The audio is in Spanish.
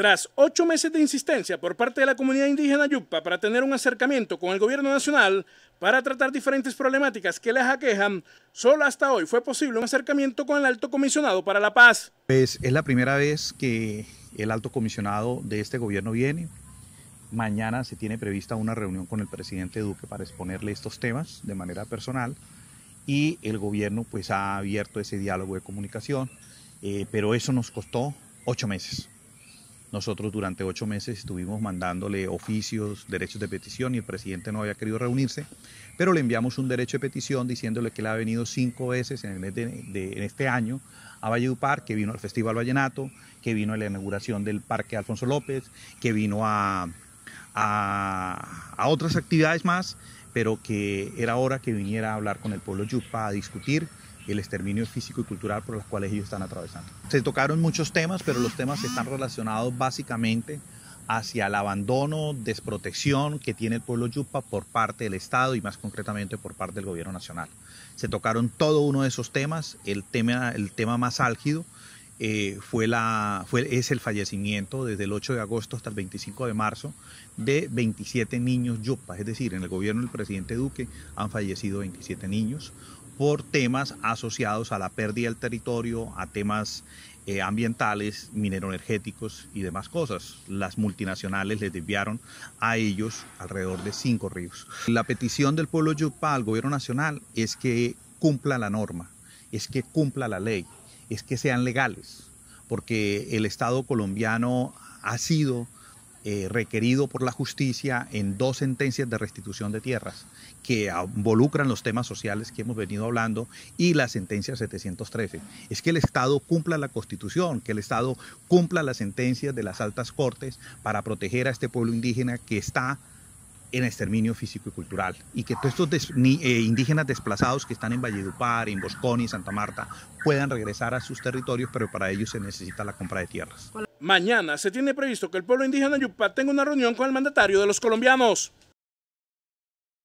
Tras 8 meses de insistencia por parte de la comunidad indígena Yupa para tener un acercamiento con el gobierno nacional para tratar diferentes problemáticas que les aquejan, solo hasta hoy fue posible un acercamiento con el Alto Comisionado para la Paz. Pues es la primera vez que el Alto Comisionado de este gobierno viene. Mañana se tiene prevista una reunión con el presidente Duque para exponerle estos temas de manera personal y el gobierno pues ha abierto ese diálogo de comunicación, pero eso nos costó 8 meses. Nosotros durante 8 meses estuvimos mandándole oficios, derechos de petición y el presidente no había querido reunirse, pero le enviamos un derecho de petición diciéndole que él ha venido 5 veces en este año a Valledupar, que vino al Festival Vallenato, que vino a la inauguración del Parque Alfonso López, que vino a otras actividades más, pero que era hora que viniera a hablar con el pueblo Yupa, a discutir el exterminio físico y cultural por los cuales ellos están atravesando. Se tocaron muchos temas, pero los temas están relacionados básicamente hacia el abandono, desprotección que tiene el pueblo Yupa por parte del Estado y más concretamente por parte del gobierno nacional. Se tocaron todo uno de esos temas. El tema más álgido es el fallecimiento desde el 8 de agosto hasta el 25 de marzo de 27 niños Yupa, es decir, en el gobierno del presidente Duque han fallecido 27 niños por temas asociados a la pérdida del territorio, a temas ambientales, mineroenergéticos y demás cosas. Las multinacionales les desviaron a ellos alrededor de 5 ríos. La petición del pueblo Yupa al gobierno nacional es que cumpla la norma, es que cumpla la ley, es que sean legales, porque el Estado colombiano ha sido requerido por la justicia en 2 sentencias de restitución de tierras que involucran los temas sociales que hemos venido hablando y la sentencia 713. Es que el Estado cumpla la Constitución, que el Estado cumpla las sentencias de las altas cortes para proteger a este pueblo indígena que está en exterminio físico y cultural, y que todos estos indígenas desplazados que están en Valledupar, en Bosconi, Santa Marta, puedan regresar a sus territorios, pero para ello se necesita la compra de tierras. Mañana se tiene previsto que el pueblo indígena Yupa tenga una reunión con el mandatario de los colombianos.